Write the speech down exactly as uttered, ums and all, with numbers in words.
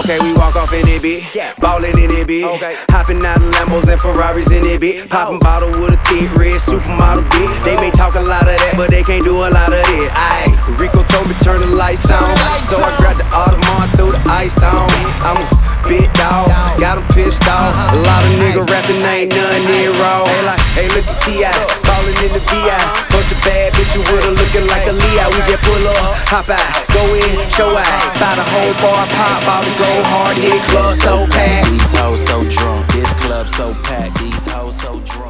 Okay, we walk off in it, bitch. Ballin' in it, bitch. Okay. Hopping out of Lambos and Ferraris in it, bitch. Poppin' bottle with a thick red supermodel, bitch. They may talk a lot of that, but they can't do a lot of it. Aye, Rico told me turn the lights on, so I grabbed the Audemars, threw the ice on. I'm a big dog, got him pissed off. A lot of nigga rapping, ain't none near raw. Hey, like, hey, look at T I, ballin' in the V I. Bunch of bad bitches with her looking like a Leo. We just pull up, hop out, go in, show out. Buy the whole bar, pop bottles, go hard. This club so packed. These hoes so drunk. This club so packed. These hoes so drunk.